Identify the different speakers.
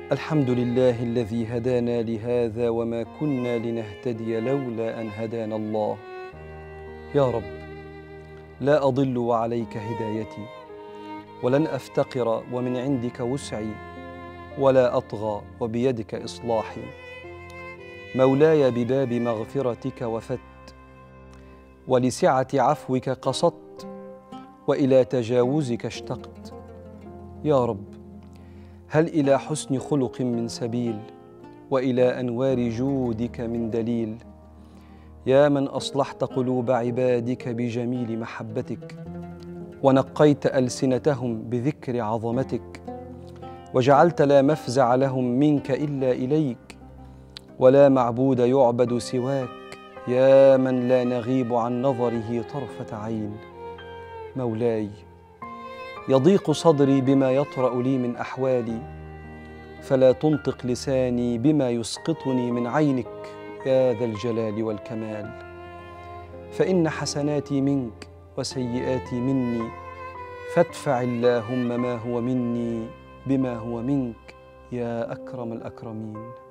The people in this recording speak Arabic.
Speaker 1: الحمد لله الذي هدانا لهذا وما كنا لنهتدي لولا أن هدانا الله. يا رب، لا أضل وعليك هدايتي، ولن أفتقر ومن عندك وسعي، ولا أطغى وبيدك إصلاحي. مولاي، بباب مغفرتك وفدت، ولسعة عفوك قصدت، وإلى تجاوزك اشتقت. يا رب، هل إلى حسن خلق من سبيل، وإلى أنوار جودك من دليل؟ يا من أصلحت قلوب عبادك بجميل محبتك، ونقيت ألسنتهم بذكر عظمتك، وجعلت لا مفزع لهم منك إلا إليك، ولا معبود يعبد سواك. يا من لا نغيب عن نظره طرفة عين. مولاي، يضيق صدري بما يطرأ لي من أحوالي، فلا تنطق لساني بما يسقطني من عينك يا ذا الجلال والكمال. فإن حسناتي منك وسيئاتي مني، فادفع اللهم ما هو مني بما هو منك يا أكرم الأكرمين.